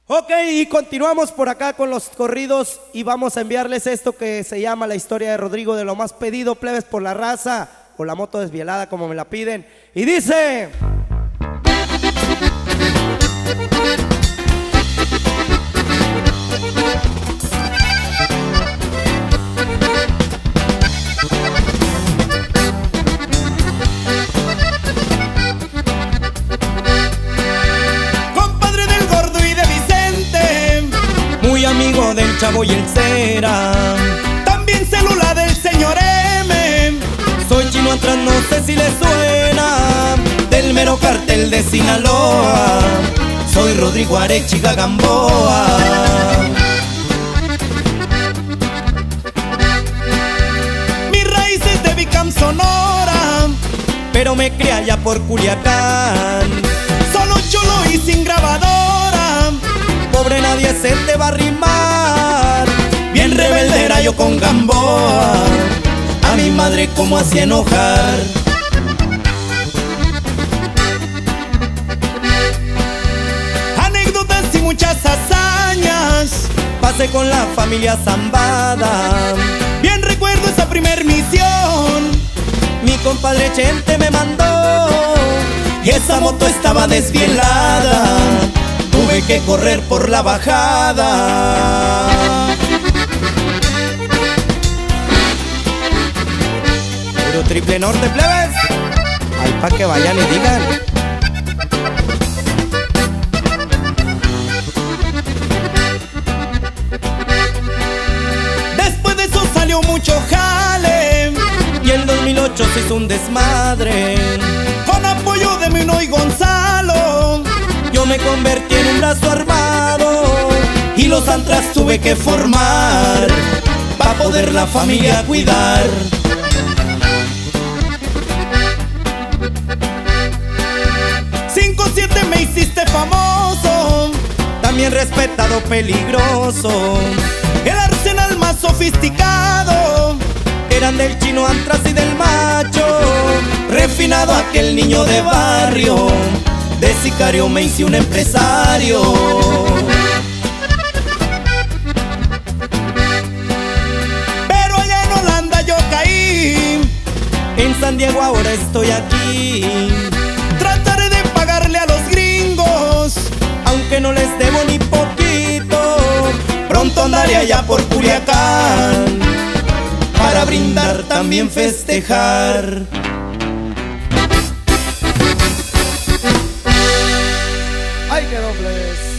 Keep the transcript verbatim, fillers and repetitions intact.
Ok, y continuamos por acá con los corridos y vamos a enviarles esto que se llama La historia de Rodrigo, de lo más pedido, plebes, por la raza o la moto desvielada, como me la piden. Y dice... Amigo del Chavo y el Cera, también célula del señor M. Soy Chino atrás, no sé si le suena, del mero cartel de Sinaloa. Soy Rodrigo Arechiga Gamboa. Mis raíces de Bicam, Sonora, pero me crié allá por Culiacán. Solo chulo y sin grabadora, pobre nadie se te va a arrimar. Bien rebelde era yo con Gamboa, a mi madre como hacía enojar. Anécdotas y muchas hazañas pasé con la familia Zambada. Bien recuerdo esa primer misión, mi compadre Chente me mandó y esa moto estaba desvielada. Tuve que correr por la bajada. Puro triple norte, plebes. Ahí pa' que vayan y digan. Después de eso salió mucho jale y en dos mil ocho se hizo un desmadre. Con apoyo de Mino y Gonzalo yo me convertí en un brazo armado y los antras tuve que formar pa' poder la familia cuidar. cinco siete me hiciste famoso, también respetado, peligroso. El arsenal más sofisticado eran del Chino, Antras y del Macho. Refinado aquel niño de barrio, de sicario me hice un empresario. Pero allá en Holanda yo caí, en San Diego ahora estoy aquí. Trataré de pagarle a los gringos, aunque no les debo ni poquito. Pronto andaré allá por Culiacán para brindar, también festejar. ¡Ay, qué dobles!